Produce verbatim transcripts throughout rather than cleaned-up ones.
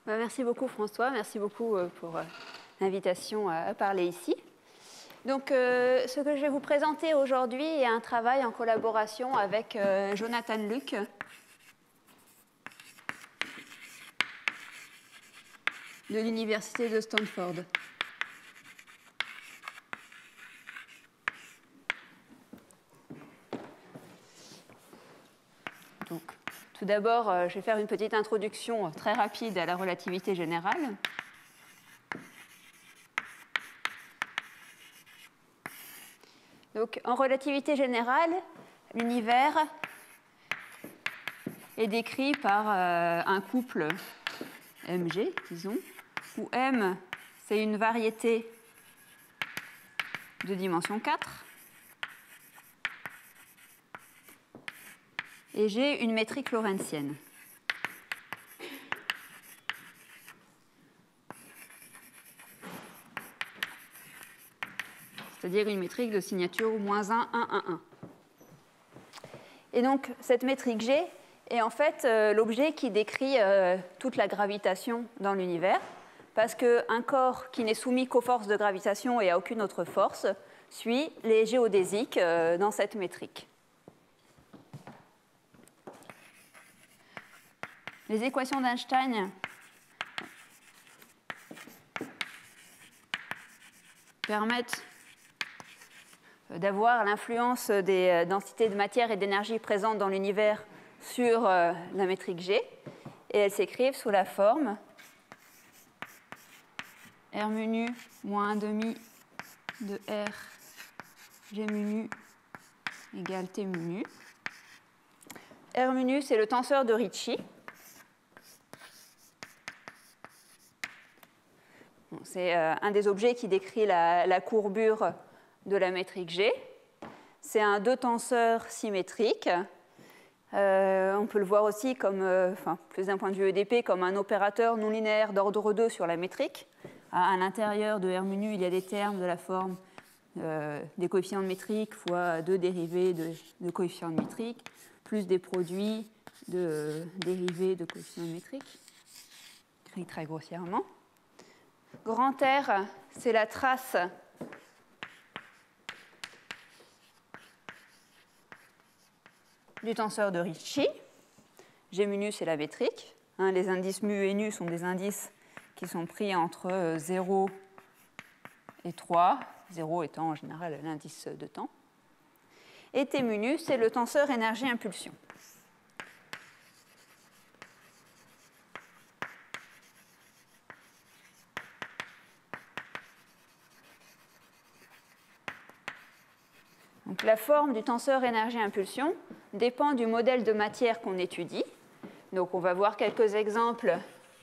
Bah, merci beaucoup François, merci beaucoup euh, pour euh, l'invitation à, à parler ici. Donc, euh, ce que je vais vous présenter aujourd'hui est un travail en collaboration avec euh, Jonathan Luc. De l'université de Stanford. Donc, tout d'abord, euh, je vais faire une petite introduction très rapide à la relativité générale. Donc, en relativité générale, l'univers est décrit par euh, un couple M G, disons, où M, c'est une variété de dimension quatre, et G, une métrique lorentzienne. C'est-à-dire une métrique de signature moins un, un, un, un. Et donc, cette métrique G est en fait euh, l'objet qui décrit euh, toute la gravitation dans l'univers, parce qu'un corps qui n'est soumis qu'aux forces de gravitation et à aucune autre force suit les géodésiques euh, dans cette métrique. Les équations d'Einstein permettent d'avoir l'influence des densités de matière et d'énergie présentes dans l'univers sur euh, la métrique G, et elles s'écrivent sous la forme R mu nu moins un demi de R G mu nu égale T mu nu. R mu nu, c'est le tenseur de Ricci. Bon, c'est euh, un des objets qui décrit la, la courbure de la métrique G. C'est un deux tenseurs symétrique. Euh, on peut le voir aussi, comme, euh, enfin, plus d'un point de vue E D P, comme un opérateur non linéaire d'ordre deux sur la métrique. À, à l'intérieur de R mu nu, il y a des termes de la forme euh, des coefficients de métrique fois deux dérivés de, de coefficients de métrique, plus des produits de euh, dérivés de coefficients de métrique, écrit très grossièrement. Grand R, c'est la trace du tenseur de Ricci. G mu nu, c'est la métrique. Hein, les indices mu et nu sont des indices qui sont pris entre zéro et trois, zéro étant en général l'indice de temps. Et T mu nu, c'est le tenseur énergie-impulsion. Donc, la forme du tenseur énergie-impulsion dépend du modèle de matière qu'on étudie. Donc, on va voir quelques exemples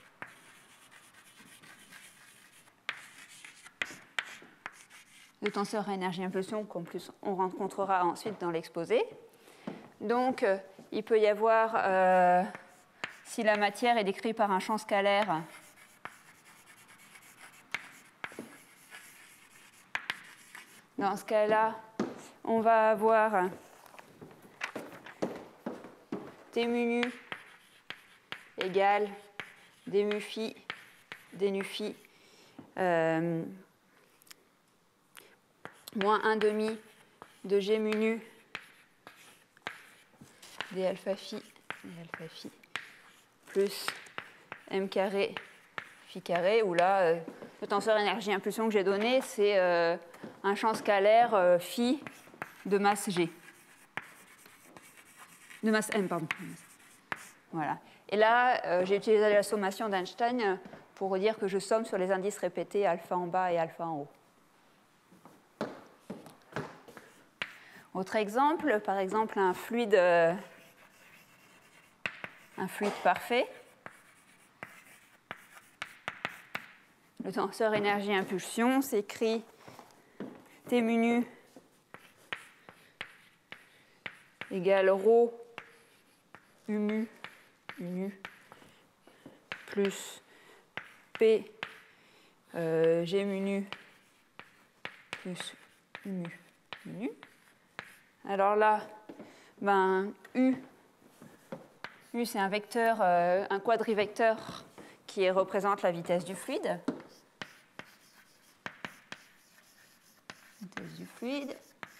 de tenseur énergie-impulsion qu'en plus on rencontrera ensuite dans l'exposé. Donc, euh, il peut y avoir, euh, si la matière est décrite par un champ scalaire, dans ce cas-là, on va avoir T mu nu égale d mu phi, d nu phi, euh, moins un demi de G mu nu d alpha phi, d alpha phi, plus m carré phi carré, où là, euh, le tenseur énergie-impulsion que j'ai donné, c'est euh, un champ scalaire euh, phi de masse G. De masse M, pardon. Voilà. Et là, euh, j'ai utilisé la sommation d'Einstein pour dire que je somme sur les indices répétés alpha en bas et alpha en haut. Autre exemple, par exemple, un fluide, euh, un fluide parfait. Le tenseur énergie-impulsion s'écrit T mu nu égale ρ U mu, U nu, plus P euh, G mu nu plus U mu, U nu. Alors là, ben, U, U c'est un vecteur, euh, un quadrivecteur qui représente la vitesse du fluide. Vitesse du fluide.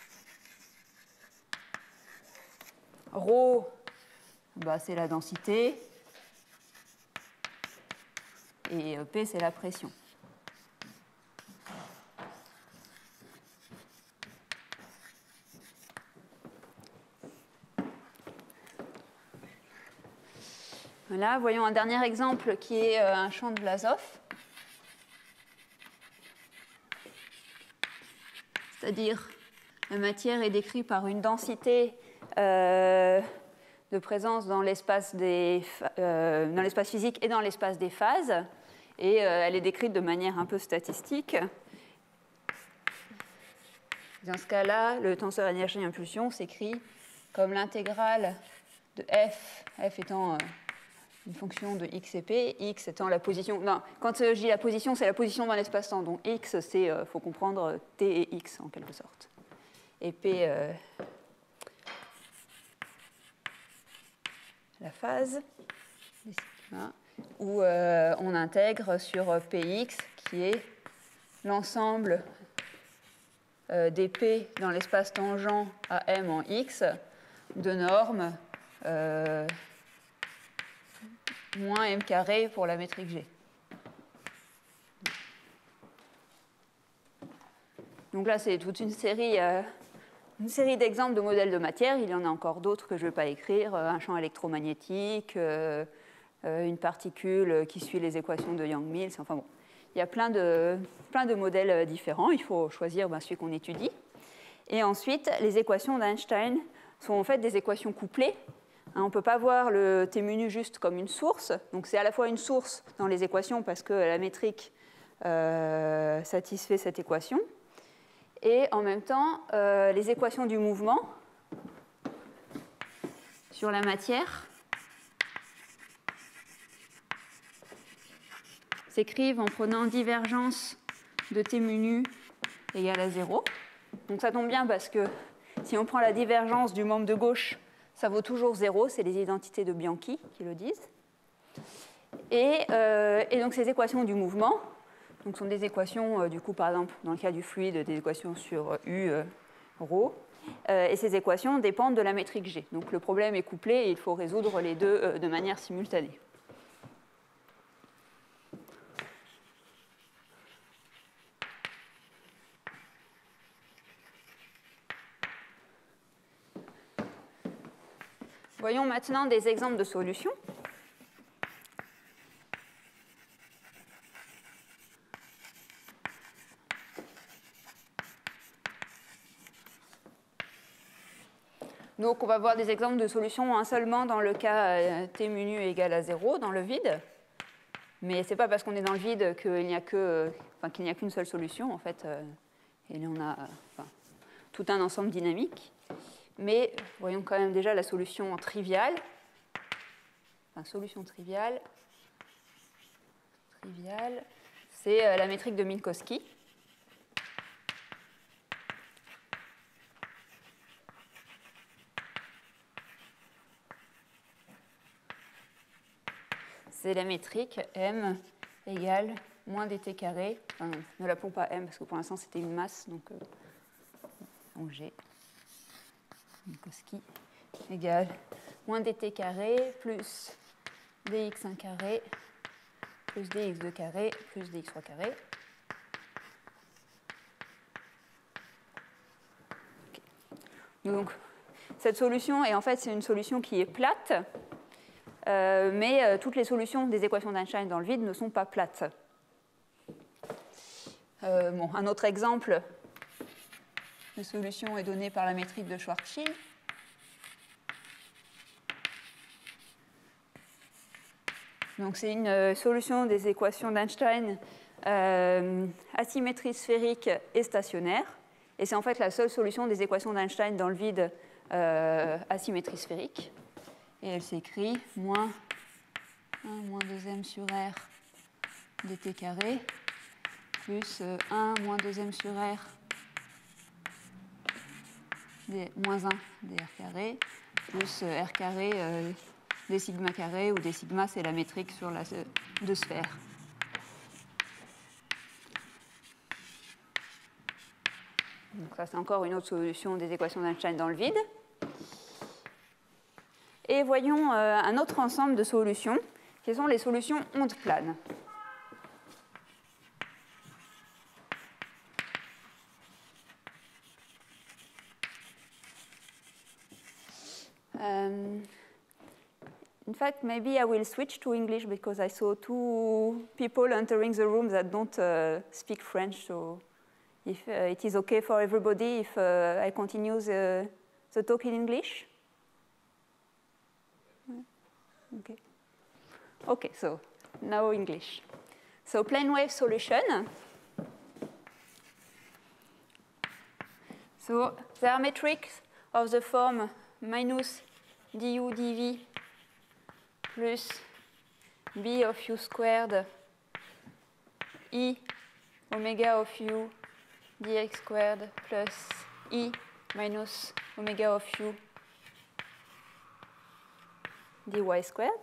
Rho, bah, c'est la densité. Et P, c'est la pression. Voilà, voyons un dernier exemple qui est un champ de Vlasov. C'est-à-dire, la matière est décrite par une densité euh, de présence dans l'espace des, euh, dans l'espace physique et dans l'espace des phases. Et euh, elle est décrite de manière un peu statistique. Dans ce cas-là, le tenseur énergie-impulsion s'écrit comme l'intégrale de f, f étant euh, une fonction de x et p, x étant la position. Non, quand je dis la position, c'est la position dans l'espace-temps. Donc x, c'est, euh, faut comprendre t et x en quelque sorte. Et p, euh, la phase, où euh, on intègre sur px, qui est l'ensemble euh, des p dans l'espace tangent à m en x, de normes euh, moins m carré pour la métrique G. Donc là, c'est toute une série, euh, une série d'exemples de modèles de matière. Il y en a encore d'autres que je ne vais pas écrire. Un champ électromagnétique, euh, une particule qui suit les équations de Yang-Mills. Enfin bon, il y a plein de, plein de modèles différents. Il faut choisir ben, celui qu'on étudie. Et ensuite, les équations d'Einstein sont en fait des équations couplées. On ne peut pas voir le T mu nu juste comme une source. Donc c'est à la fois une source dans les équations parce que la métrique euh, satisfait cette équation. Et en même temps, euh, les équations du mouvement sur la matière s'écrivent en prenant divergence de T mu nu égale à zéro. Donc ça tombe bien parce que si on prend la divergence du membre de gauche, ça vaut toujours zéro, c'est les identités de Bianchi qui le disent. Et, euh, et donc ces équations du mouvement donc, sont des équations, euh, du coup, par exemple, dans le cas du fluide, des équations sur U, euh, ρ. Euh, et ces équations dépendent de la métrique G. Donc le problème est couplé et il faut résoudre les deux euh, de manière simultanée. Voyons maintenant des exemples de solutions. Donc on va voir des exemples de solutions hein, seulement dans le cas euh, T mu nu égale à zéro, dans le vide. Mais ce n'est pas parce qu'on est dans le vide qu'il n'y a que, enfin, qu'il n'y a qu'une seule solution. En fait, euh, il y en a enfin, tout un ensemble dynamique. Mais voyons quand même déjà la solution triviale. Enfin, solution triviale. Triviale, c'est euh, la métrique de Minkowski. C'est la métrique m égale moins dt carré. Enfin, ne l'appelons pas m parce que pour l'instant c'était une masse, donc, euh, donc G. Minkowski égale moins dt carré plus dx un carré plus dx deux carré plus dx trois carré. Okay. Donc cette solution, et en fait c'est une solution qui est plate. Euh, mais euh, toutes les solutions des équations d'Einstein dans le vide ne sont pas plates. Euh, bon, un autre exemple de solution est donné par la métrique de Schwarzschild. Donc c'est une euh, solution des équations d'Einstein euh, asymétrie sphérique et stationnaire. Et c'est en fait la seule solution des équations d'Einstein dans le vide euh, asymétrie sphérique. Et elle s'écrit moins un moins deux m sur r dt carré plus un moins deux m sur r d, moins un dr carré plus r carré euh, des sigma carrés, où des sigma, c'est la métrique sur la, de sphère. Donc ça, c'est encore une autre solution des équations d'Einstein dans le vide. Et voyons euh, un autre ensemble de solutions, qui sont les solutions ondes planes. Um, in fact, maybe I will switch to English because I saw two people entering the room that don't uh, speak French. So if uh, it is okay for everybody if uh, I continue the, the talk in English? Okay. Okay, so now English. So plane wave solution. So there are metrics of the form minus du dv plus b of u squared e omega of u dx squared plus e minus omega of u dy squared.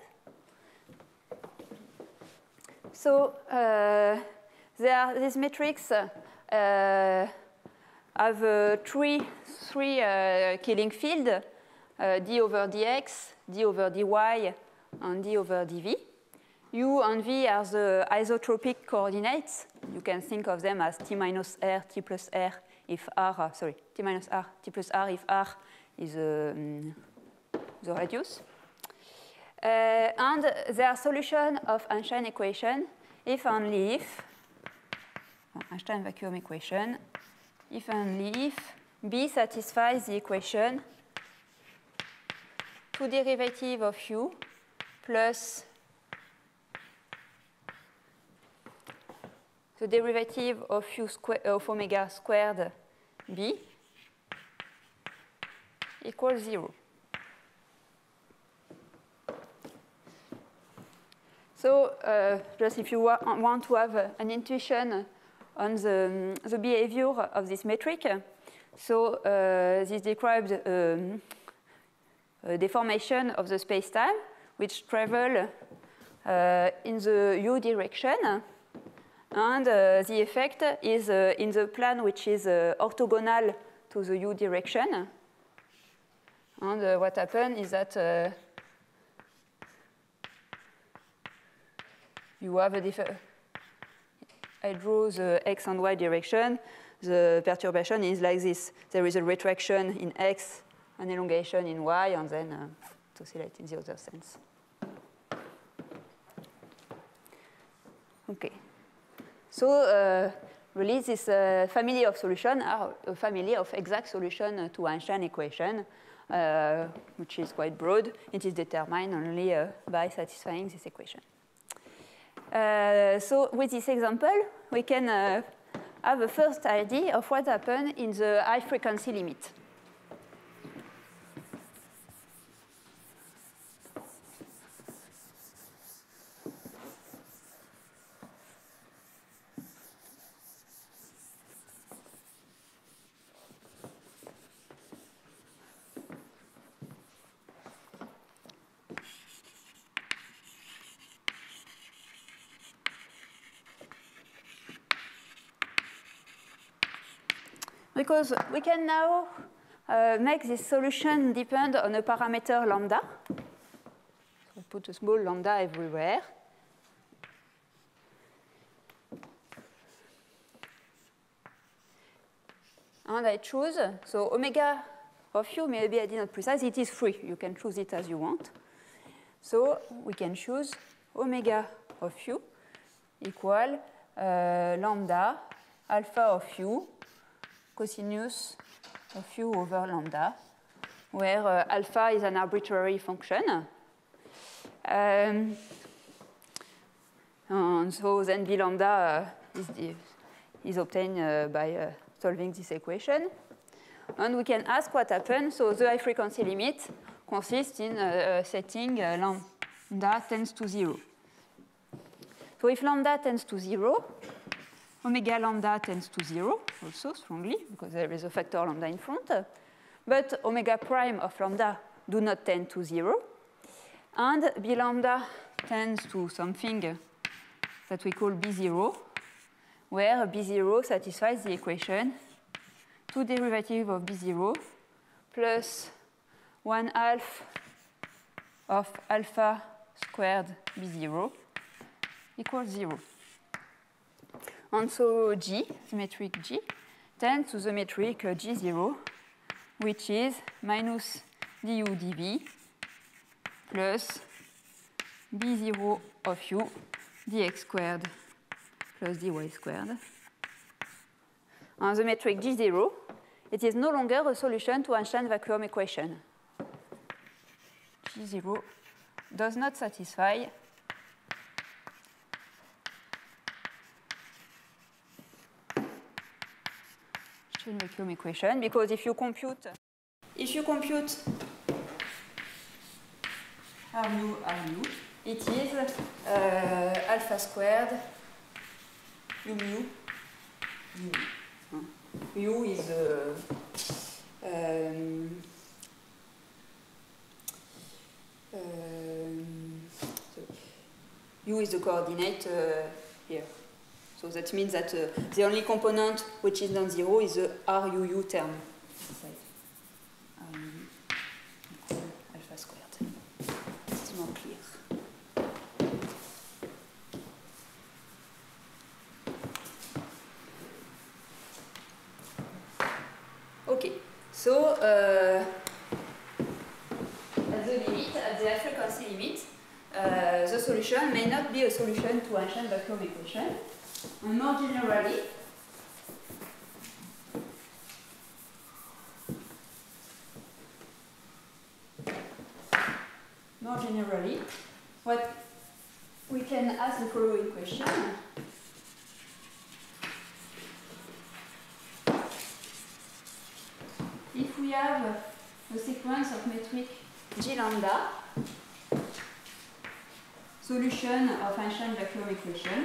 So uh, there are these metrics uh, have uh, three, three uh, killing field, uh, d over dx, d over dy, and d over dv. U and v are the isotropic coordinates. You can think of them as t minus r, t plus r, if r, uh, sorry, t minus r, t plus r, if r is uh, um, the radius. Uh, and there are solution of Einstein equation if only if, Einstein vacuum equation, if only if B satisfies the equation two derivative of u plus the derivative of u square, of omega squared B equals zero. So uh, just if you wa want to have uh, an intuition on the, um, the behavior of this metric, so uh, this describes um, a deformation of the space-time, which travel uh, in the u direction, and uh, the effect is uh, in the plane which is uh, orthogonal to the u direction. And uh, what happens is that uh, you have a different. I draw the x and y direction. The perturbation is like this. There is a retraction in x, an elongation in y, and then uh, to oscillate in the other sense. Okay. So uh, really, this uh, family of solutions are a family of exact solution to Einstein equation, uh, which is quite broad. It is determined only uh, by satisfying this equation. Uh, so with this example, we can uh, have a first idea of what happened in the high frequency limit. Because we can now uh, make this solution depend on a parameter lambda. So we put a small lambda everywhere. And I choose, so omega of u, maybe I did not precise, it is free. You can choose it as you want. So we can choose omega of u equal uh, lambda alpha of u cosinus of u over lambda, where uh, alpha is an arbitrary function. Um, and so then b lambda uh, is, the, is obtained uh, by uh, solving this equation. And we can ask what happens. So the high frequency limit consists in uh, setting uh, lambda tends to zero. So if lambda tends to zero, omega lambda tends to zero also strongly, because there is a factor lambda in front. But omega prime of lambda do not tend to zero. And B lambda tends to something that we call B zero, where B zero satisfies the equation two derivative of B zero plus one half of alpha squared B zero equals zero. And so G, the metric G, tends to the metric G zero, which is minus du dv plus B zero of u dx squared plus dy squared. And the metric G zero, it is no longer a solution to Einstein vacuum equation. G zero does not satisfy Einstein vacuum equation, because if you compute if you compute R mu R mu, it is uh, alpha squared u mu u. U is uh, um, um, U is the coordinate uh, here. So that means that uh, the only component which is non-zero is the R U U term. Um, alpha squared. It's more clear. Okay, so uh, at the limit, at the frequency limit, uh, the solution may not be a solution to Einstein vacuum equation. And more generally, more generally, what we can ask the following question. If we have a sequence of metric G lambda, solution of Einstein vacuum equation,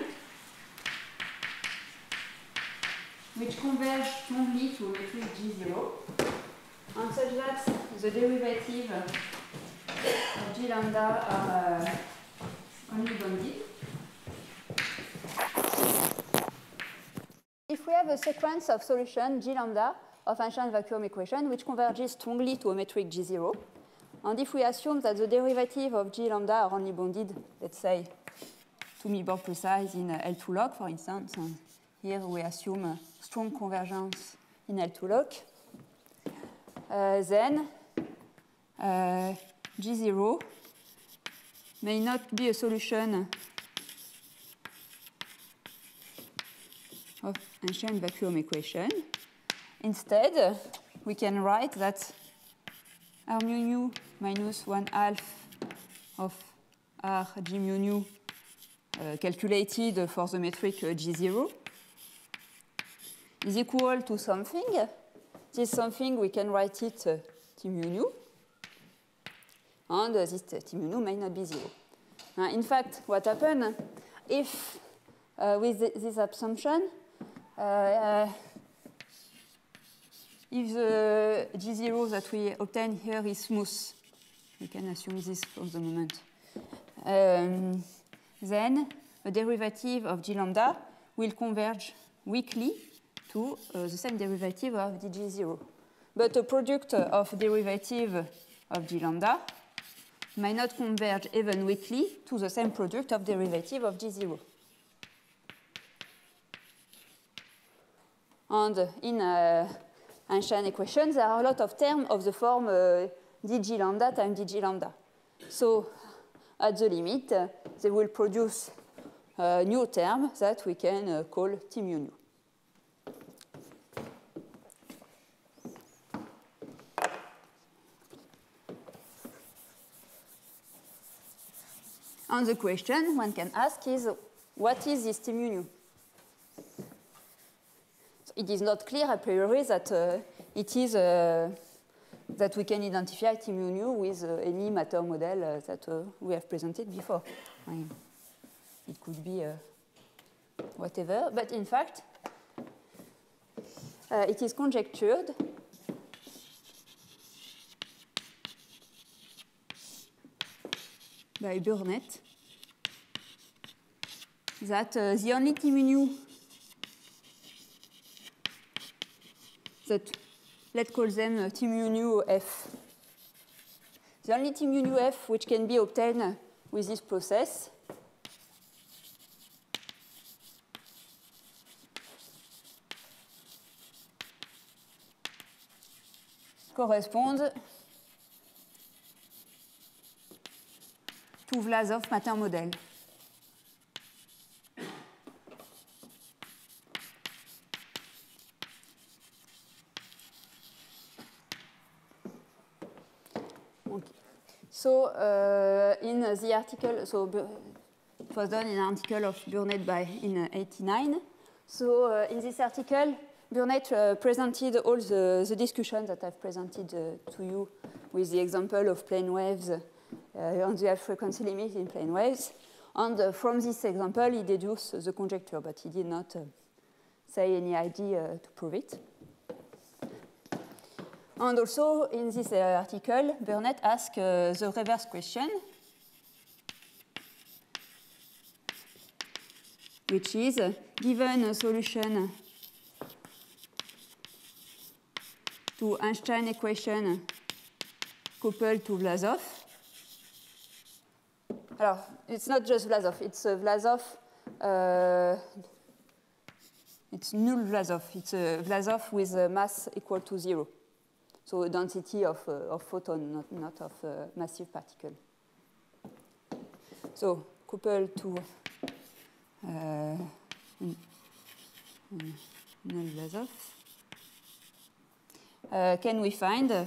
which converge strongly to a metric G zero, and such that the derivative of G lambda are uh, only bounded. If we have a sequence of solution G lambda of Einstein vacuum equation which converges strongly to a metric G zero, and if we assume that the derivative of G lambda are only bounded, let's say, to be more precise, in L two log, for instance, and here we assume a strong convergence in L two log, uh, then uh, G zero may not be a solution of Einstein vacuum equation. Instead, we can write that R mu nu minus one half of R G mu nu uh, calculated for the metric uh, G zero is equal to something. This something, we can write it uh, T mu nu, and uh, this uh, T mu nu may not be zero. Uh, in fact, what happens if, uh, with th this assumption, uh, uh, if the G zero that we obtain here is smooth, we can assume this for the moment, um, then the derivative of G lambda will converge weakly to uh, the same derivative of the G zero. But the product of derivative of G lambda may not converge even weakly to the same product of derivative of G zero. And in uh, Einstein equation, there are a lot of terms of the form uh, dg lambda times dg lambda. So at the limit, uh, they will produce a new term that we can uh, call T mu nu. And the question one can ask is, what is this T mu nu? It is not clear a priori that uh, it is uh, that we can identify T mu nu with uh, any matter model uh, that uh, we have presented before. I mean, it could be uh, whatever, but in fact, uh, it is conjectured by Burnett that uh, the only T mu nu that, let's call them uh, T mu nu F. The only T mu nu F which can be obtained with this process corresponds to Vlasov matter model. Okay. So uh, in the article, so it was done in an article of Burnett by in eighty-nine. So uh, in this article, Burnett uh, presented all the, the discussions that I've presented uh, to you with the example of plane waves uh, on the frequency limit in plane waves. And uh, from this example, he deduced the conjecture, but he did not uh, say any idea uh, to prove it. And also, in this uh, article, Burnett asked uh, the reverse question, which is, uh, given a solution to Einstein equation coupled to Vlasov. Alors, it's not just Vlasov, it's a Vlasov, uh, it's null Vlasov. It's a Vlasov with a mass equal to zero. So a density of, uh, of photon, not, not of uh, massive particle. So coupled to uh, null Vlasov. Uh, can we find uh,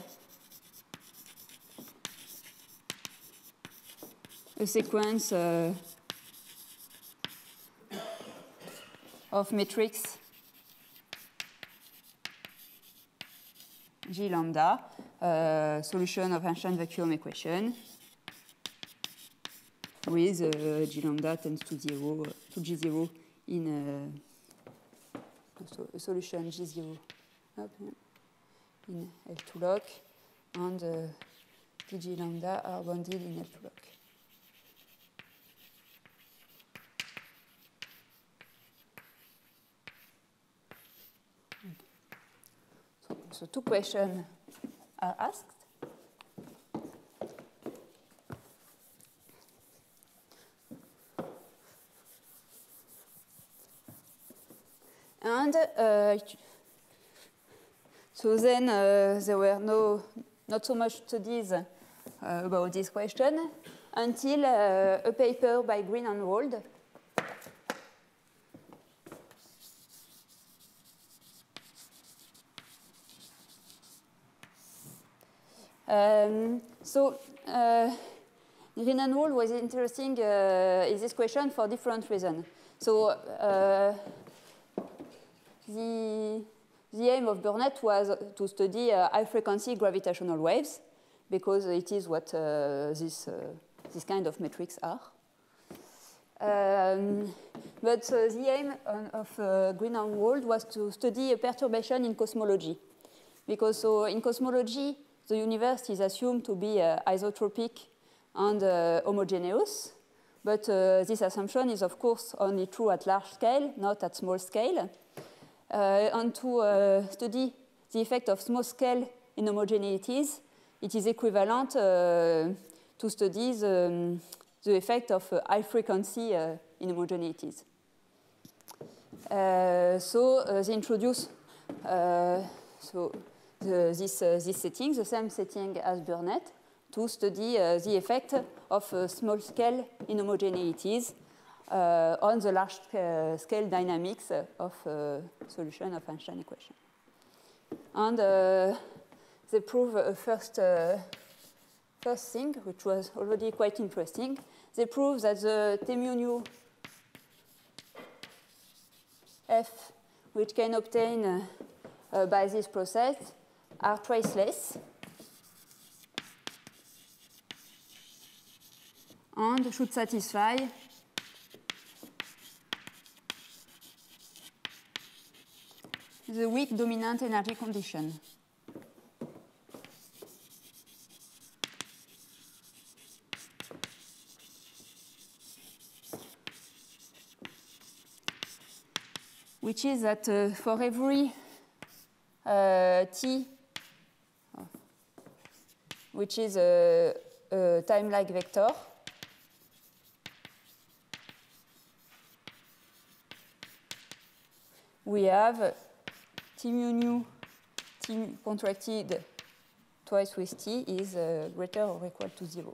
a sequence uh, of metrics G lambda, uh, solution of Einstein vacuum equation with uh, G lambda tends to zero, uh, to G zero in uh, so a solution G zero up, yeah, in L two lock, and uh, the G lambda are bounded in L two lock. So, so two questions are asked. And uh, so then uh, there were no, not so much studies uh, about this question until uh, a paper by Green and Wald. Um, so uh, Green and Wald was interesting uh, in this question for different reasons. So uh, the The aim of Burnett was to study uh, high-frequency gravitational waves, because it is what uh, this, uh, this kind of metrics are. Um, but uh, the aim on, of uh, Green and Wald was to study a perturbation in cosmology, because so in cosmology, the universe is assumed to be uh, isotropic and uh, homogeneous, but uh, this assumption is, of course, only true at large scale, not at small scale. Uh, and to uh, study the effect of small scale inhomogeneities, it is equivalent uh, to study the, um, the effect of uh, high frequency uh, inhomogeneities. Uh, so uh, they introduce uh, so the, this, uh, this setting, the same setting as Burnett, to study uh, the effect of uh, small scale inhomogeneities Uh, on the large uh, scale dynamics uh, of uh, solution of Einstein equation. And uh, they prove a first, uh, first thing, which was already quite interesting. They prove that the T mu nu F, which can obtain uh, uh, by this process, are traceless and should satisfy the weak dominant energy condition. which is that uh, for every uh, t, which is a, a time-like vector, we have t mu nu, t contracted twice with t is uh, greater or equal to zero.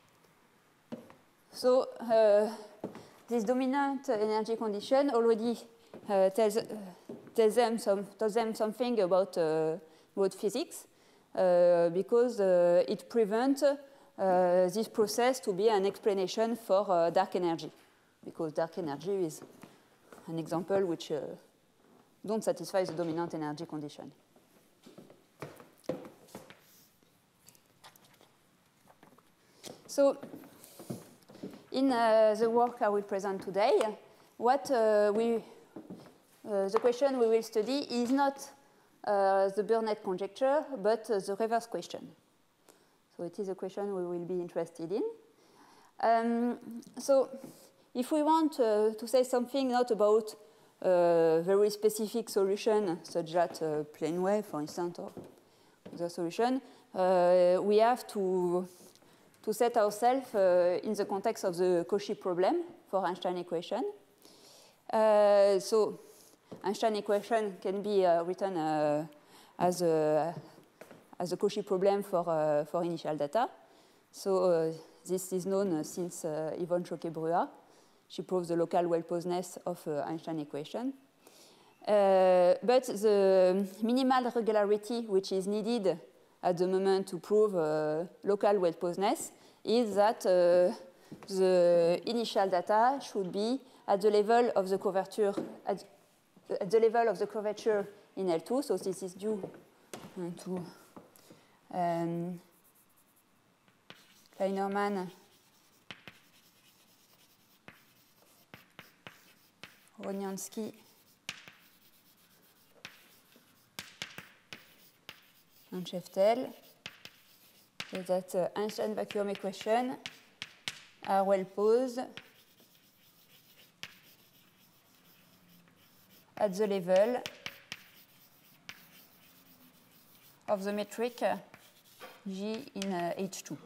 So uh, this dominant energy condition already uh, tells, uh, tells, them some, tells them something about, uh, about physics uh, because uh, it prevents uh, this process to be an explanation for uh, dark energy, because dark energy is an example which uh, don't satisfy the dominant energy condition. So in uh, the work I will present today, what uh, we, uh, the question we will study is not uh, the Burnett conjecture, but uh, the reverse question. So it is a question we will be interested in. Um, so if we want uh, to say something not about a very specific solution, such as uh, plane wave, for instance, or the solution, uh, we have to to set ourselves uh, in the context of the Cauchy problem for Einstein equation. Uh, so Einstein equation can be uh, written uh, as, a, as a Cauchy problem for, uh, for initial data. So uh, this is known since uh, Yvonne Choquet-Bruat. She proves the local well-posedness of uh, Einstein equation. Uh, but the minimal regularity which is needed at the moment to prove uh, local well-posedness is that uh, the initial data should be at the level of the curvature, at, at the level of the curvature in L two. So this is due to um, Kleinerman, Roniansky, and Scheftel, so that uh, Einstein vacuum equation are well posed at the level of the metric uh, G in uh, H two.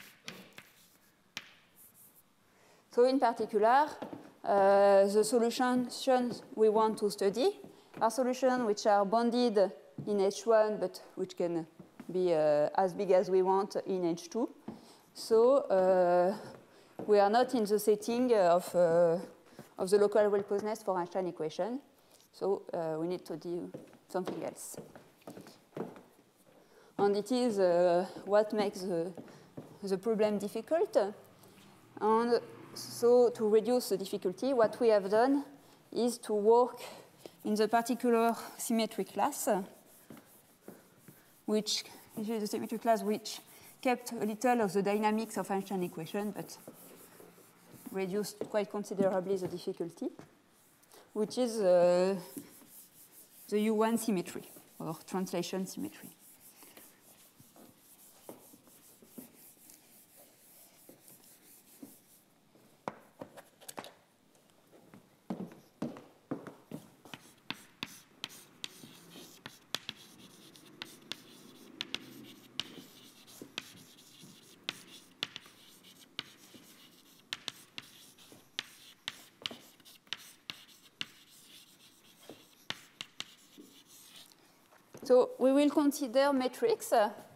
So in particular, uh, the solutions we want to study are solutions which are bounded in H one, but which can be uh, as big as we want in H two. So uh, we are not in the setting of, uh, of the local well-posedness for Einstein equation. So uh, we need to do something else. And it is uh, what makes the, the problem difficult. And so to reduce the difficulty, what we have done is to work in the particular symmetry class, which is the symmetry class which kept a little of the dynamics of Einstein equation, but reduced quite considerably the difficulty, which is uh, the U one symmetry, or translation symmetry. So we will consider metrics.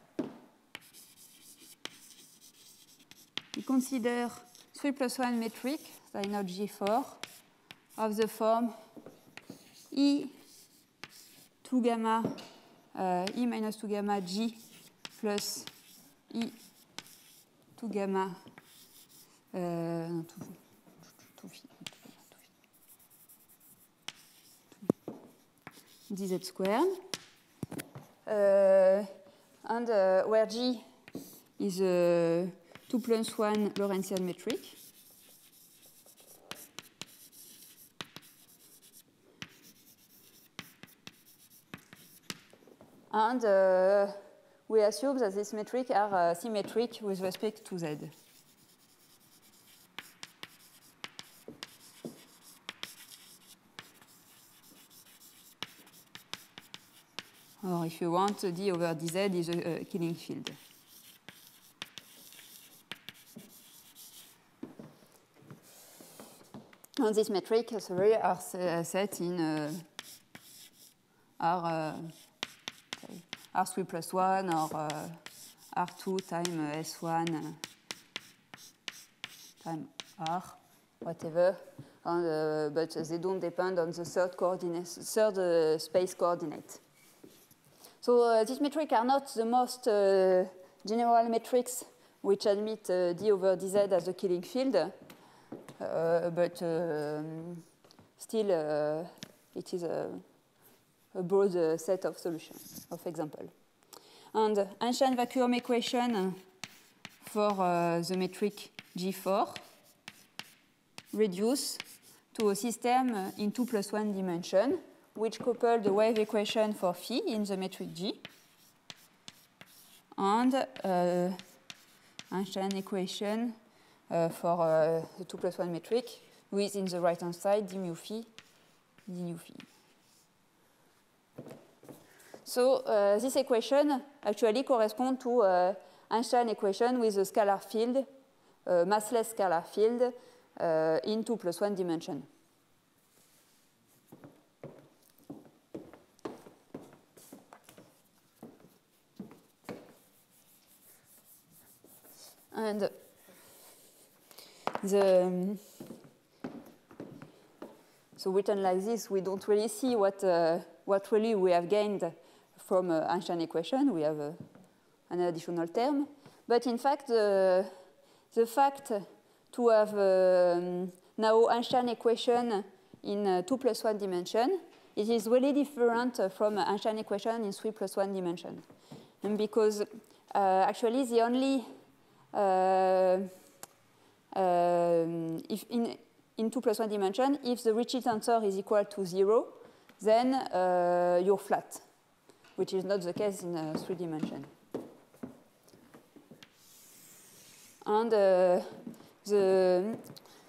We consider three plus one metric, Synod G four, of the form E two gamma, uh, E minus two gamma G plus E two gamma, uh, no, two, two, two, dz squared. Uh, and uh, where G is a two plus one Lorentzian metric. And uh, we assume that these metrics are uh, symmetric with respect to Z. or if you want, d over dz is a, a Killing field. And this metric, sorry, are set in uh, R, uh, sorry, R three plus one or uh, R two time S one uh, time R, whatever, and, uh, but they don't depend on the third coordinate, third uh, space coordinate. So uh, these metrics are not the most uh, general metrics which admit uh, d over dz as a Killing field. Uh, but um, still, uh, it is a, a broad uh, set of solutions, of example. And Einstein vacuum equation for uh, the metric G four reduce to a system in two plus one dimension, which couple the wave equation for phi in the metric G and uh, Einstein equation Uh, for uh, the two plus one metric with, in the right-hand side, d mu phi, d nu phi. So uh, this equation actually corresponds to uh, Einstein equation with a scalar field, uh, massless scalar field uh, in two plus one dimension. And The, um, so written like this, we don't really see what, uh, what really we have gained from uh, Einstein equation. We have uh, an additional term. But in fact, uh, the fact to have um, now Einstein equation in uh, two plus one dimension, it is really different from Einstein equation in three plus one dimension. And because uh, actually the only uh, Um, if in, in two plus one dimension, if the Ricci tensor is equal to zero, then uh, you're flat, which is not the case in uh, three dimension. And uh, the,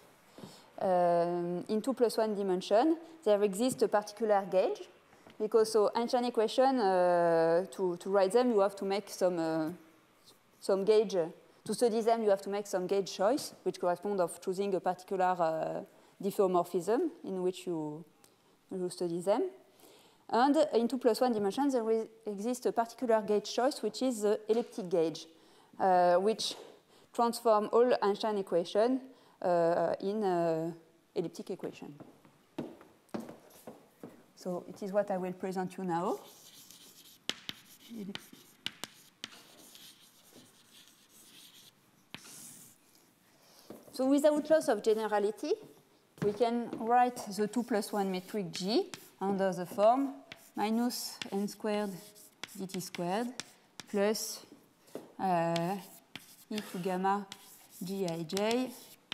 um, in two plus one dimension, there exists a particular gauge, because so Einstein equation, uh, to, to write them, you have to make some, uh, some gauge. To study them, you have to make some gauge choice, which corresponds of choosing a particular uh, diffeomorphism in which you, you study them. And in two plus one dimension, there will exist a particular gauge choice, which is the elliptic gauge, uh, which transforms all Einstein equation uh, in uh, elliptic equation. So it is what I will present you now. So without loss of generality, we can write the two plus one metric G under the form minus n squared dt squared plus uh, e to gamma gij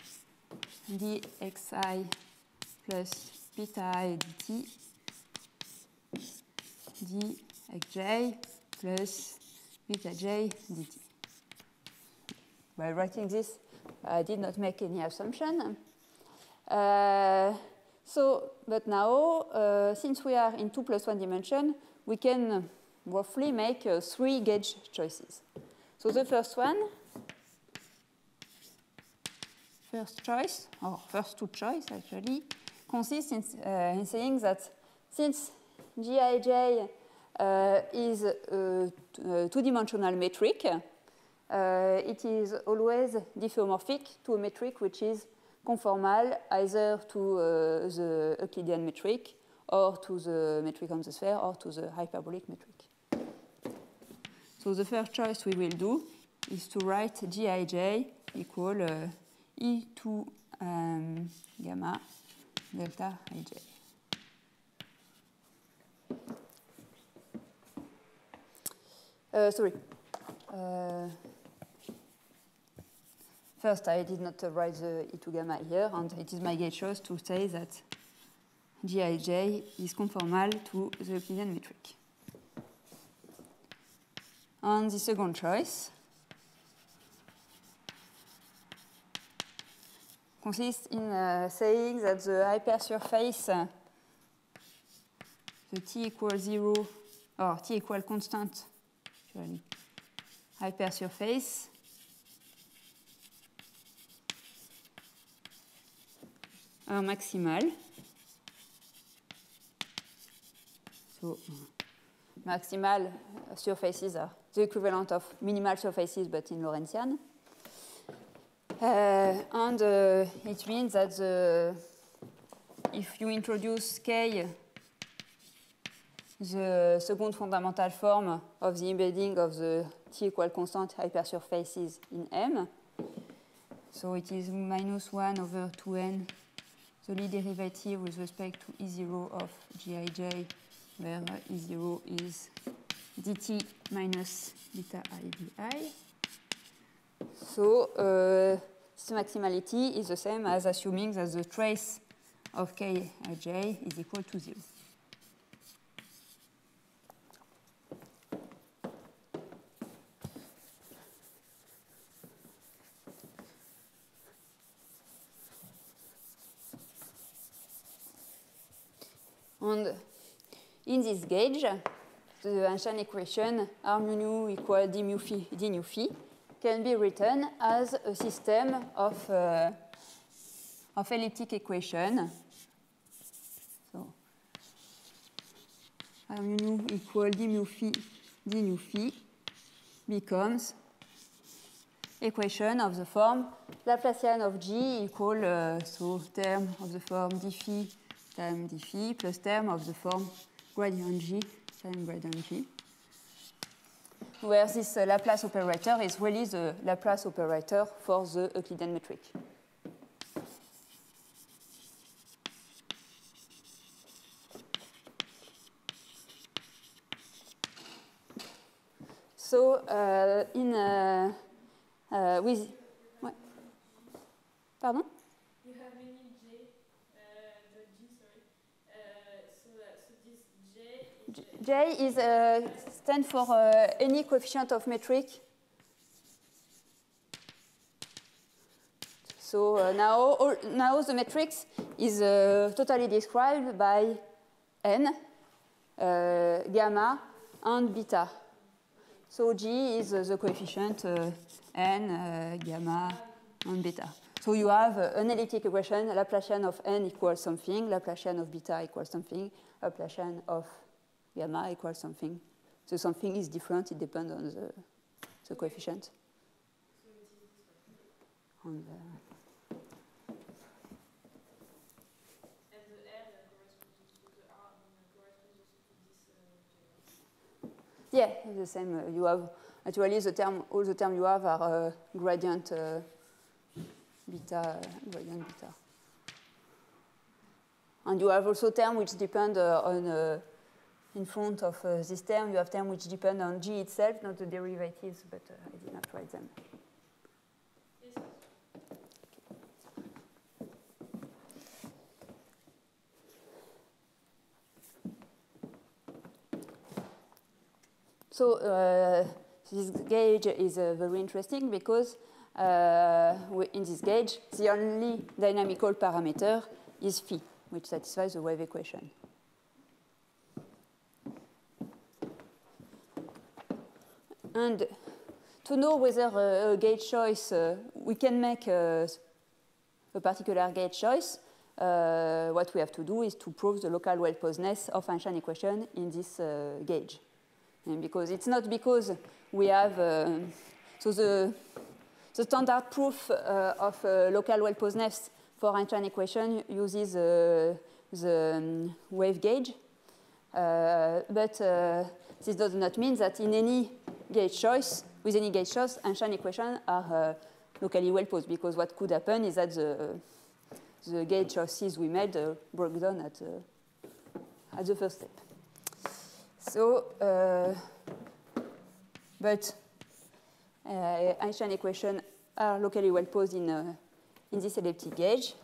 dxi plus beta i dt dxj plus beta j dt. By writing this, I did not make any assumption. Uh, so, but now, uh, since we are in two plus one dimension, we can roughly make uh, three gauge choices. So the first one, first choice, or first two choice actually, consists in, uh, in saying that since Gij uh, is a, a two-dimensional metric, Uh, it is always diffeomorphic to a metric which is conformal either to uh, the Euclidean metric or to the metric on the sphere or to the hyperbolic metric. So the first choice we will do is to write Gij equal uh, e to um, gamma delta ij. Uh, sorry. Uh, First, I did not uh, write the e to gamma here, and it is my gauge choice to say that Gij is conformal to the Euclidean metric. And the second choice consists in uh, saying that the hypersurface, uh, the t equals zero or T equal constant hypersurface are maximal. So maximal surfaces are the equivalent of minimal surfaces, but in Lorentzian. Uh, and uh, it means that the, if you introduce K, the second fundamental form of the embedding of the T equal constant hypersurfaces in M, so it is minus one over two n, the Lie derivative with respect to E zero of Gij, where E zero is dt minus beta I di. So uh, this maximality is the same as assuming that the trace of Kij is equal to zero. And in this gauge, the Einstein equation R mu nu equal d mu phi d nu phi can be written as a system of, uh, of elliptic equation. So R mu nu equal d mu phi d nu phi becomes equation of the form Laplacian of G equal, uh, so term of the form d phi times d phi plus term of the form gradient G times gradient G, where this uh, Laplace operator is really the Laplace operator for the Euclidean metric. So uh, in uh, uh, with what? Pardon? You have many J, uh, the G, sorry. Uh, so, uh, so this J is J is uh, stand for uh, any coefficient of metric. So uh, now, all, now the matrix is uh, totally described by n, uh, gamma, and beta. So G is uh, the coefficient uh, n, uh, gamma, and beta. So you have uh, an elliptic equation, Laplacian of n equals something, Laplacian of beta equals something, Laplacian of gamma equals something. So something is different, it depends on the, the coefficient. On the, and the R corresponds to the R corresponds to this uh, J. yeah, it's the same. Uh, you have actually the term, all the terms you have are uh, gradient uh, beta, gradient beta. And you have also terms which depend uh, on, uh, in front of uh, this term, you have terms which depend on G itself, not the derivatives, but uh, I did not write them. Yes. So uh, this gauge is uh, very interesting because uh, in this gauge, the only dynamical parameter is phi, which satisfies the wave equation. And to know whether a, a gauge choice, uh, we can make a, a particular gauge choice, uh, what we have to do is to prove the local well-posedness of Einstein equation in this uh, gauge. And because it's not because we have, uh, so the, the standard proof uh, of uh, local well-posedness for Einstein equation uses uh, the um, wave gauge, uh, but uh, this does not mean that in any gauge choice, with any gauge choice, Einstein equations are uh, locally well-posed, because what could happen is that the, the gauge choices we made uh, broke down at, uh, at the first step. So, uh, but uh, Einstein equations are locally well-posed in, uh, in this elliptic gauge.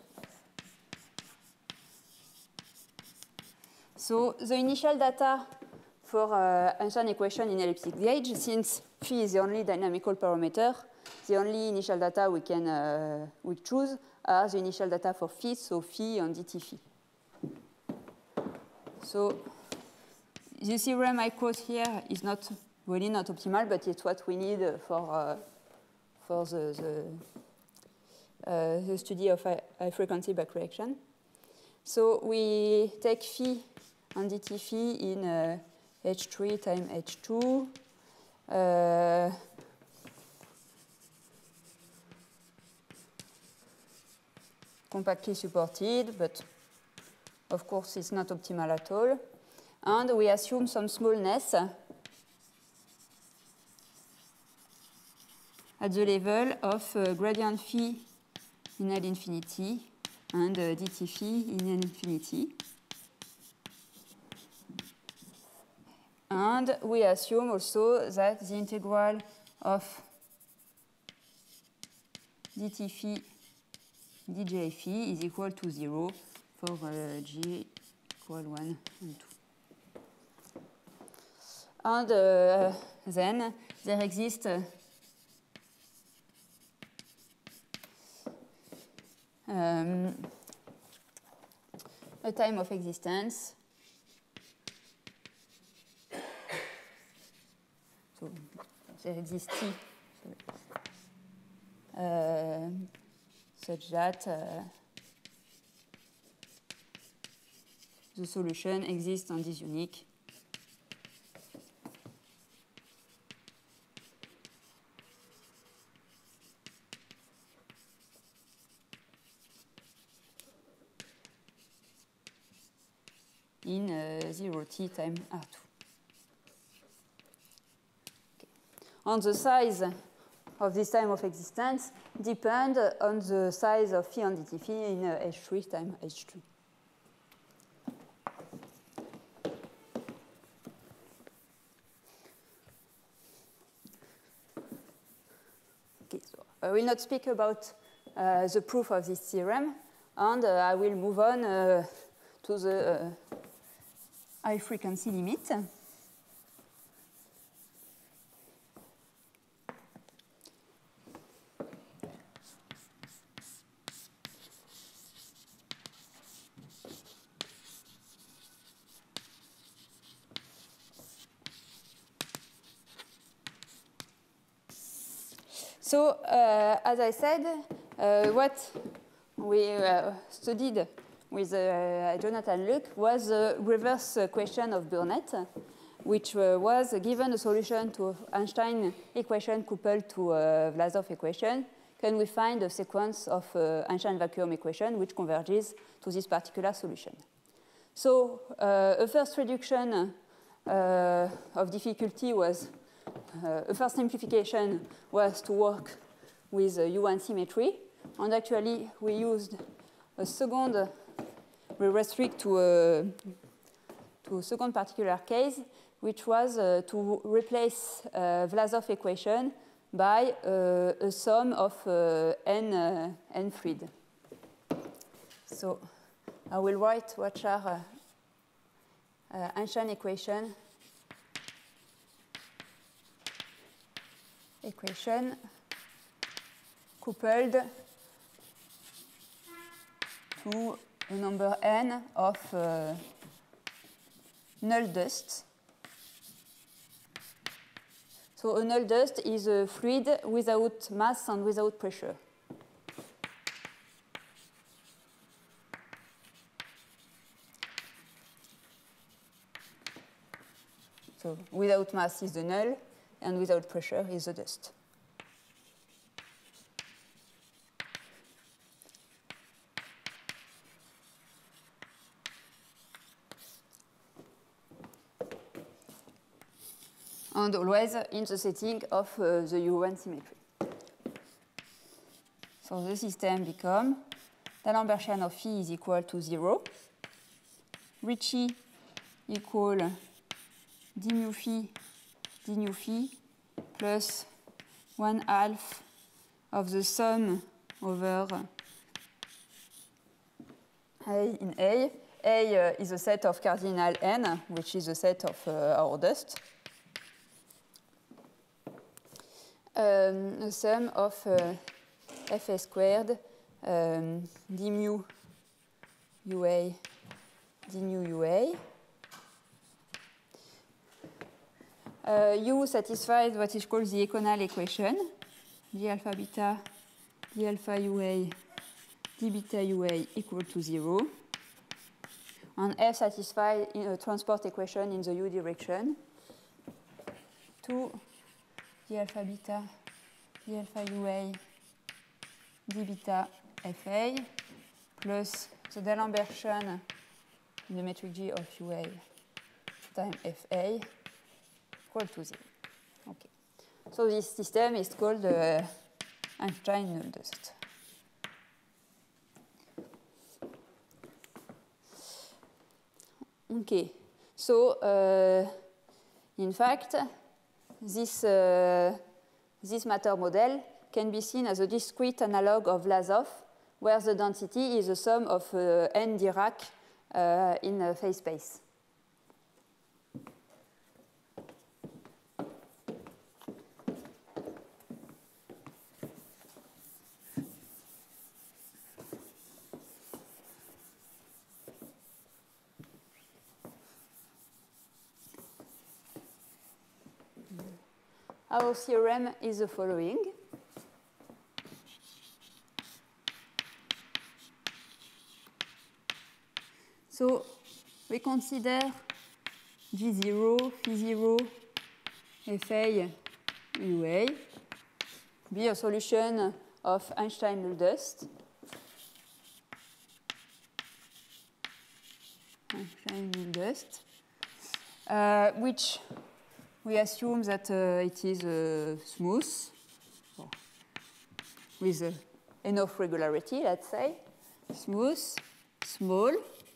So the initial data for uh, Einstein equation in elliptic gauge, since phi is the only dynamical parameter, the only initial data we can uh, we choose are the initial data for phi, so phi and dt phi. So the theorem I quote here is not really not optimal, but it's what we need for, uh, for the, the, uh, the study of high, high frequency back reaction. So we take phi and dt phi in uh, H three times H two. Uh, compactly supported, but of course it's not optimal at all. And we assume some smallness at the level of uh, gradient phi in L infinity and uh, dt phi in L infinity. And we assume also that the integral of dt phi dj phi is equal to zero for uh, g equal one and two. And uh, then there exists uh, um, a time of existence. So there exists T uh, such that uh, the solution exists and is unique. In uh, zero t times R two. Okay. And the size of this time of existence depends on the size of phi and dt phi in uh, H three times H two. Okay, so I will not speak about uh, the proof of this theorem, and uh, I will move on uh, to the uh, high frequency limit. So, uh, as I said, uh, what we uh, studied with uh, Jonathan Luke was the reverse question of Burnett, which uh, was given a solution to Einstein equation coupled to uh, Vlasov equation. Can we find a sequence of uh, Einstein vacuum equation which converges to this particular solution? So uh, a first reduction uh, of difficulty was, uh, a first simplification was to work with uh, U one symmetry. And actually, we used a second, we restrict to a, to a second particular case, which was uh, to replace uh, Vlasov equation by uh, a sum of uh, n, uh, n fluid. So I will write what are uh, uh, Einstein equation, equation coupled to a number n of uh, null dust. So a null dust is a fluid without mass and without pressure. So without mass is the null, and without pressure is the dust. And always in the setting of uh, the U one symmetry. So the system becomes D'Alembertian of phi is equal to zero, Ricci equal d mu phi d nu phi plus one half of the sum over A in A. A uh, is a set of cardinal n, which is a set of uh, our dust. Um, a sum of uh, f a squared um, d mu ua d nu ua uh, U satisfies what is called the Econal equation, d alpha beta, d alpha U A, d beta U A equal to zero. And F satisfies a transport equation in the U direction. two d alpha beta, d alpha U A, d beta F A, plus the D'Alembertian in the metric G of U A times F A equal to zero. Okay. So this system is called the uh, Einstein null dust. Okay. So uh, in fact, this uh, this matter model can be seen as a discrete analog of Vlasov, where the density is the sum of uh, n Dirac uh, in a phase space. Our theorem is the following. So we consider G zero, phi zero, F A, U A be a solution of Einstein null dust. Einstein null dust, uh, which we assume that uh, it is uh, smooth, with uh, enough regularity, let's say, smooth, small,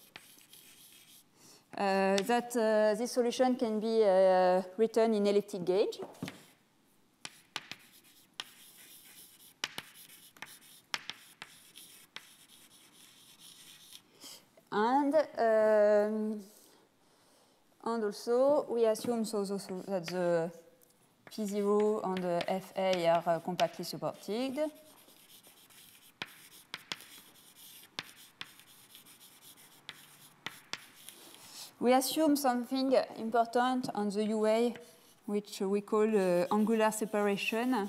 uh, that uh, this solution can be uh, written in elliptic gauge. And um, And also, we assume so, so, so that the P zero and the F A are uh, compactly supported. We assume something important on the U A, which we call uh, angular separation.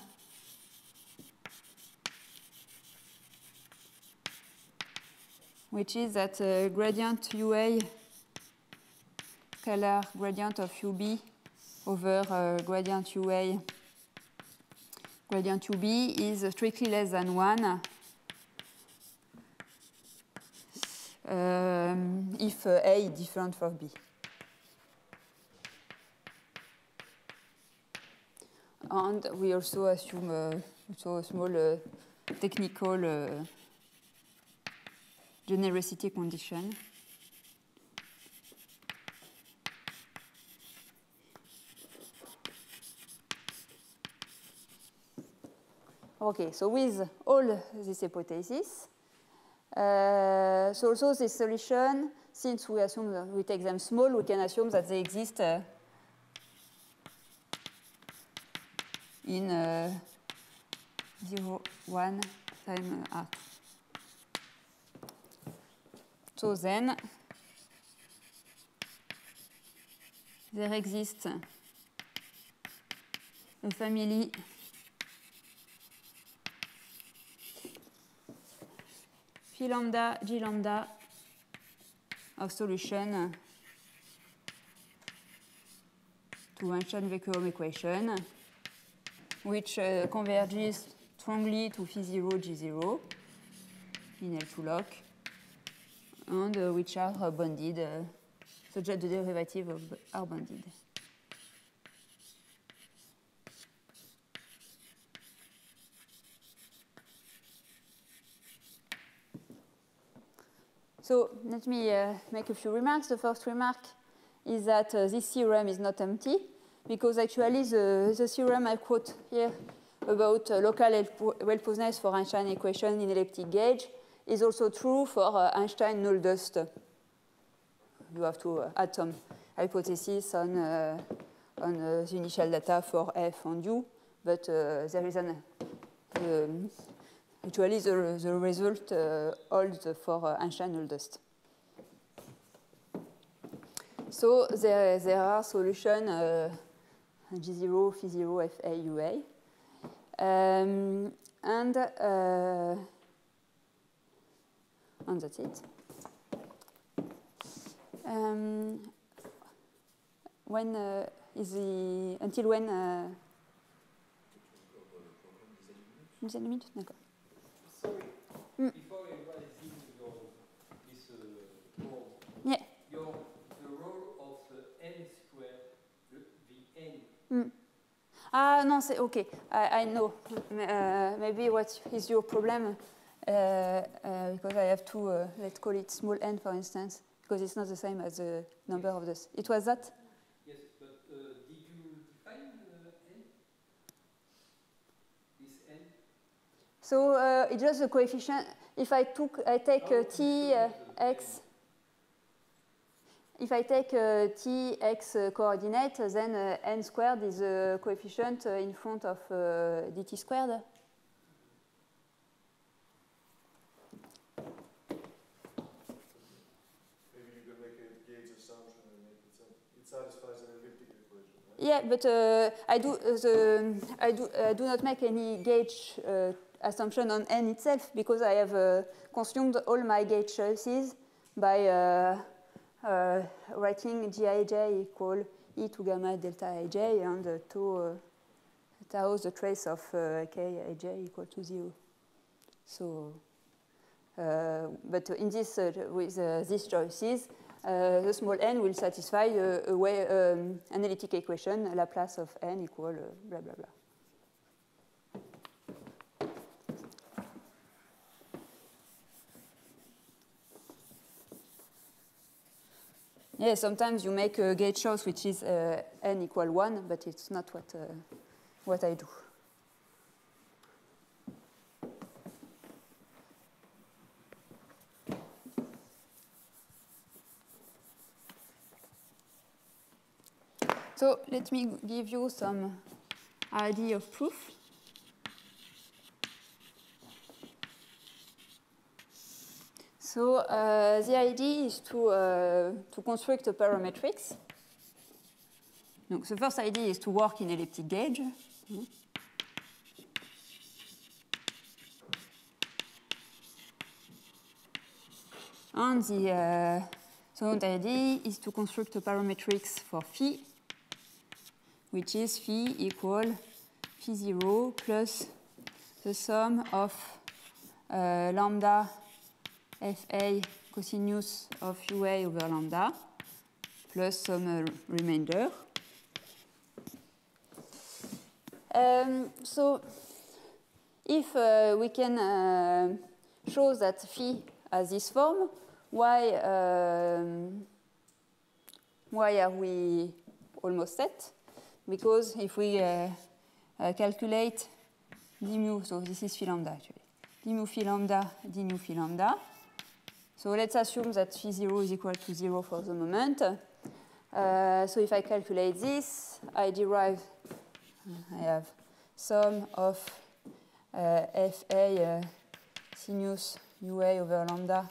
Which is that uh, gradient U A scalar gradient of U B over uh, gradient U A, gradient U B is strictly less than one um, if uh, A is different from B. And we also assume uh, also a small uh, technical uh, generosity condition. Okay, so with all these hypotheses, uh, so also this solution, since we assume that we take them small, we can assume that they exist uh, in uh, zero, one time R. So then, there exists a family phi lambda, g lambda of solution to Einstein-Vacuum equation, which uh, converges strongly to phi zero, g zero in L two lock, and uh, which are uh, bounded, uh, such that the derivative of are bounded. So let me uh, make a few remarks. The first remark is that uh, this theorem is not empty, because actually the, the theorem I quote here about uh, local well-posedness for Einstein equation in elliptic gauge is also true for uh, Einstein null dust. You have to uh, add some hypothesis on, uh, on uh, the initial data for F and U, but uh, there is an um, actually, the, the result uh, holds for uh, Einstein null dust. So there, there are solutions uh, G zero, phi zero, F A, U A. Um, and, uh, and that's it. Um, when uh, is the, until when uh, une dizaine de minutes, d'accord. Sorry, Mm. before I write in your this uh, board, Yeah. your the role of the n squared, the, the n. Mm. Ah non, c'est okay. I, I know. Uh, maybe what is your problem? Uh, uh, because I have to uh, let's call it small n, for instance, because it's not the same as the number of this. It was that. Yes, but uh, did you define uh, n? This n? So uh, it's just the coefficient. If I took, I take uh, Oh, t uh, x. If I take uh, t x uh, coordinate, then uh, n squared is a coefficient uh, in front of uh, dt squared. Maybe you can make a gauge assumption and make it some, it satisfies an elliptic equation, right? Yeah, but uh, I do uh, the I do uh, do not make any gauge uh, assumption on n itself because I have uh, consumed all my gauge choices by uh, uh, writing gij equal e to gamma delta ij and uh, to uh, tau the trace of uh, k ij equal to zero. So, uh, but in this uh, with uh, these choices. Uh, the small n will satisfy uh, a way, um, analytic equation, Laplace of n equal uh, blah, blah, blah. Yeah, sometimes you make a gauge choice which is uh, n equal one, but it's not what, uh, what I do. So let me give you some idea of proof. So uh, the idea is to, uh, to construct a parametrics. So the first idea is to work in elliptic gauge. And the, uh, so the idea is to construct a parametrics for phi, which is phi equal phi zero plus the sum of uh, lambda fa cosinus of ua over lambda plus some uh, remainder. Um, so if uh, we can uh, show that phi has this form, why, um, why are we almost set? Because if we uh, uh, calculate d mu, so this is phi lambda actually, d mu phi lambda, d nu phi lambda. So let's assume that phi zero is equal to zero for the moment. Uh, so if I calculate this, I derive, I have sum of uh, fa uh, sinus ua over lambda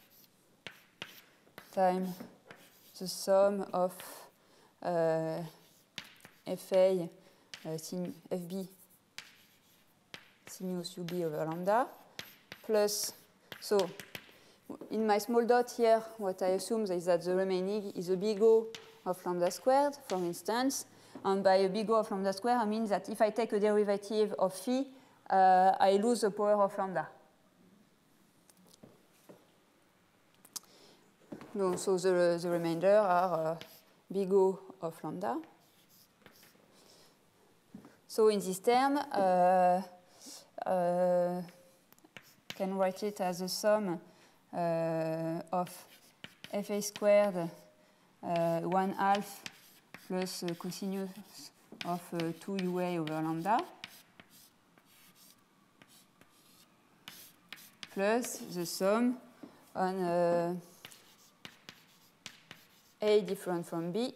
times the sum of uh, fa uh, sin fb sinus ub over lambda plus, so in my small dot here, what I assume is that the remaining is a big O of lambda squared, for instance. And by a big O of lambda squared, I mean that if I take a derivative of phi, uh, I lose the power of lambda. No, so the, the remainder are uh, big O of lambda. So in this term, uh, uh, can write it as a sum uh, of fa squared uh, one half plus uh, cosinus of uh, two ua over lambda plus the sum on uh, a different from b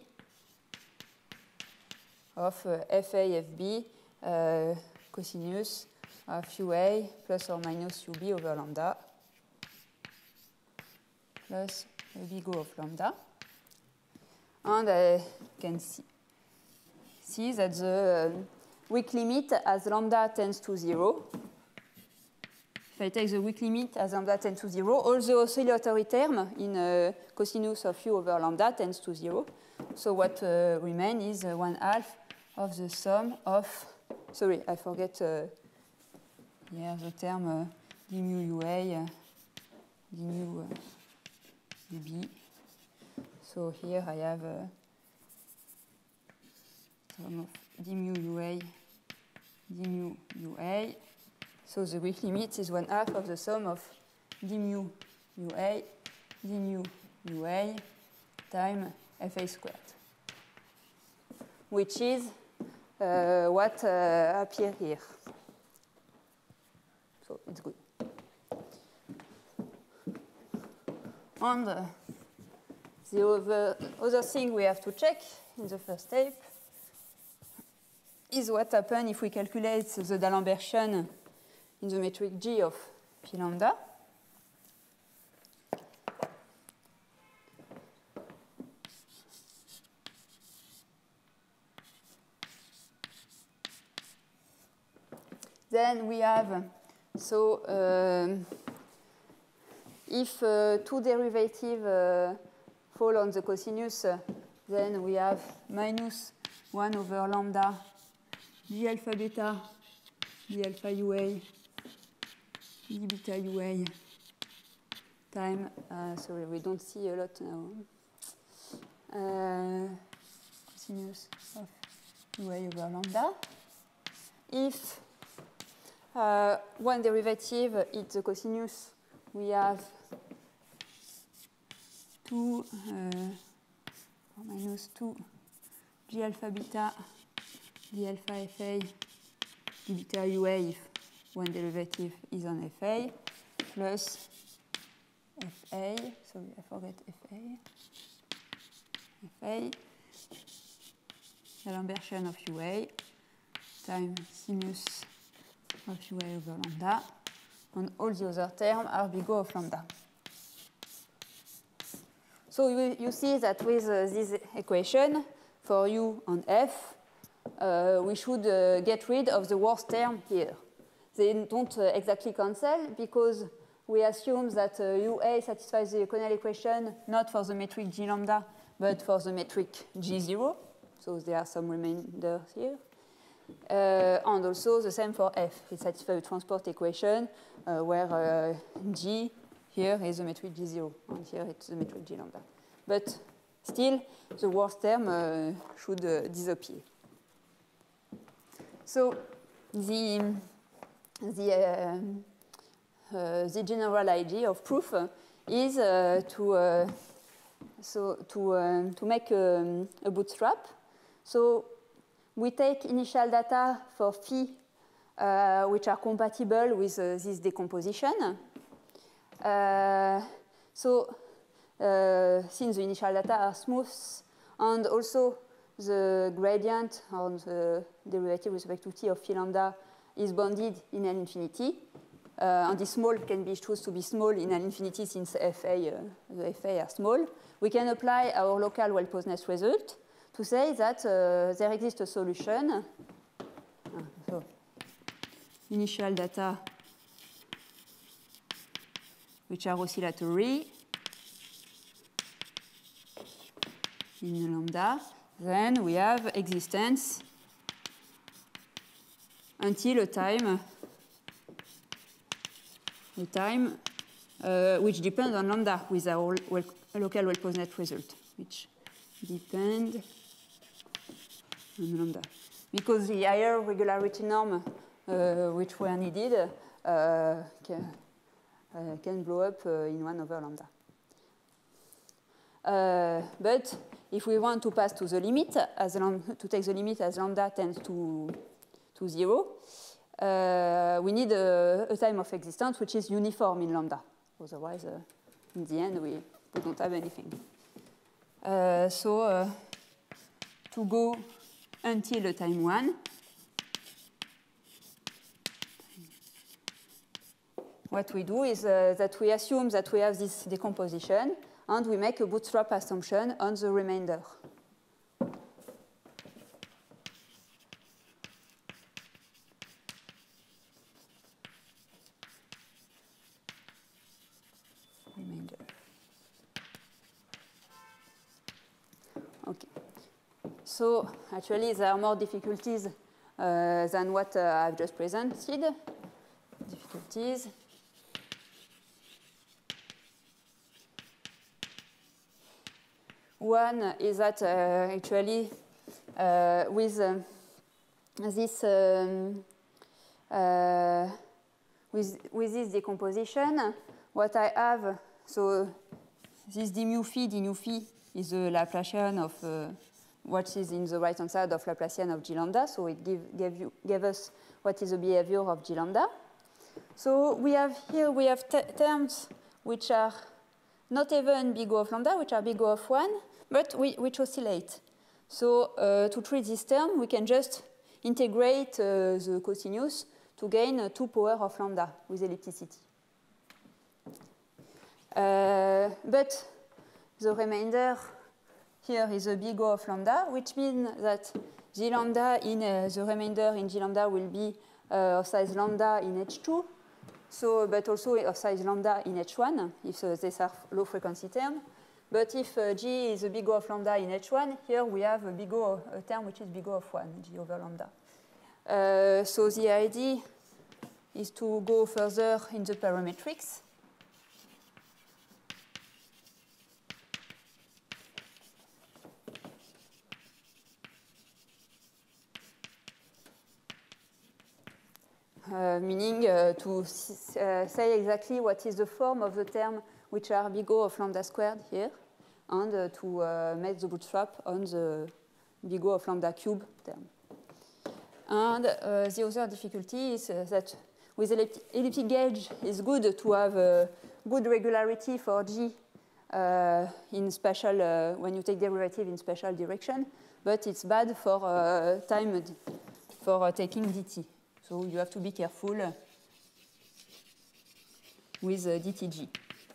of uh, fa fb uh, cosinus of ua plus or minus ub over lambda plus a big O of lambda. And I can see, see that the um, weak limit as lambda tends to zero. If I take the weak limit as lambda tends to zero, all the oscillatory term in uh, cosinus of u over lambda tends to zero. So what uh, remains is uh, one half of the sum of, sorry, I forget uh, here the term uh, d mu ua, uh, d mu uh, db. So here I have uh, sum of d mu ua, d mu ua. So the weak limit is one half of the sum of d mu ua, d mu ua times fa squared, which is uh, what uh, appears here. So it's good. And uh, the other, other thing we have to check in the first step is what happens if we calculate the D'Alembertian in the metric G of P lambda. Then we have, so um, if uh, two derivatives uh, fall on the cosinus, uh, then we have minus one over lambda d alpha beta d alpha ua d beta ua time, uh, sorry, we don't see a lot now, uh, cosinus of ua over lambda. If uh, one derivative is the cosinus, we have two uh, minus two g alpha beta d alpha fa d beta ua if one derivative is on fa plus fa, sorry I forget fa, fa D'Alembertian of ua times sinus of ua over lambda, and all the other terms are big O of lambda. So you, you see that with uh, this equation for u and f, uh, we should uh, get rid of the worst term here. They don't uh, exactly cancel because we assume that uh, ua satisfies the Connell equation not for the metric G lambda, but for the metric G zero. So there are some remainders here. Uh, and also the same for f. It satisfies the transport equation uh, where uh, G here is the metric G zero, and here it's the metric G lambda. But still, the worst term uh, should uh, disappear. So the, the, uh, uh, the general idea of proof is uh, to, uh, so to, uh, to make a, a bootstrap. So we take initial data for phi, uh, which are compatible with uh, this decomposition. Uh, so uh, since the initial data are smooth, and also the gradient on the derivative with respect to t of phi lambda is bounded in L infinity, uh, and this small can be chosen to be small in L infinity since fa, uh, the fa are small, we can apply our local well-posedness result to say that uh, there exists a solution. Uh, so initial data which are oscillatory in lambda, then we have existence until a time, a time uh, which depends on lambda with our well, local well-posedness result, which depend on lambda. Because the higher regularity norm uh, which were needed uh, can, uh, can blow up uh, in one over lambda. Uh, but if we want to pass to the limit, as lambda, to take the limit as lambda tends to, to zero, uh, we need a, a time of existence which is uniform in lambda. Otherwise, uh, in the end, we, we don't have anything. Uh, so uh, to go until the time one, what we do is uh, that we assume that we have this decomposition, and we make a bootstrap assumption on the remainder. so actually there are more difficulties uh, than what uh, I've just presented. Difficulties. One is that uh, actually uh, with uh, this um, uh, with, with this decomposition, what I have, so this d mu phi, d nu phi is the Laplacian of uh, what is in the right hand side of Laplacian of G lambda, so it give, gave, you, gave us what is the behavior of G lambda. So we have here, we have terms which are not even big O of lambda, which are big O of one, but we, which oscillate. So uh, to treat this term, we can just integrate uh, the cosinus to gain uh, two power of lambda with ellipticity. Uh, but the remainder here is a big O of lambda, which means that G lambda in uh, the remainder in G lambda will be uh, of size lambda in H two, so, but also of size lambda in H one, if uh, these are low frequency terms. But if uh, G is a big O of lambda in H one, here we have a big O, a term which is big O of one, G over lambda. Uh, so the idea is to go further in the parametrics. Uh, meaning uh, to uh, say exactly what is the form of the term which are big O of lambda squared here, and uh, to uh, make the bootstrap on the big O of lambda cube term. And uh, the other difficulty is uh, that with elliptic, elliptic gauge, it's good to have a good regularity for G uh, in spatial, uh, when you take derivative in spatial direction, but it's bad for uh, time, for uh, taking dt. So you have to be careful with uh, dtg.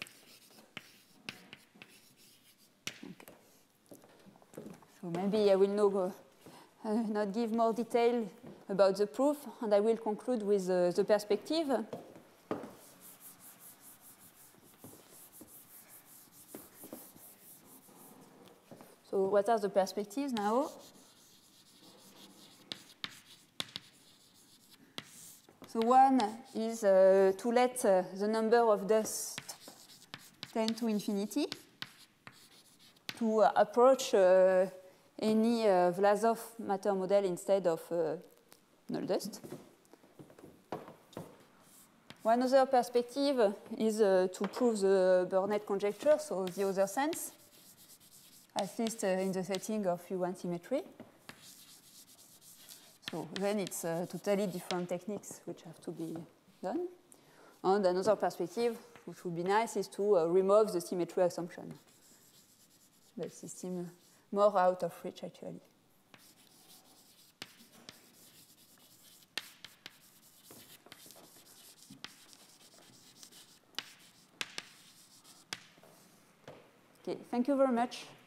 Okay. So maybe I will no, uh, not give more detail about the proof, and I will conclude with uh, the perspective. So what are the perspectives now? So one is uh, to let uh, the number of dust tend to infinity, to uh, approach uh, any uh, Vlasov matter model instead of uh, null dust. One other perspective is uh, to prove the Burnett conjecture, so the other sense, at least uh, in the setting of U one symmetry. So then it's uh, totally different techniques which have to be done. And another perspective, which would be nice, is to uh, remove the symmetry assumption. The system more out of reach, actually. Okay, thank you very much.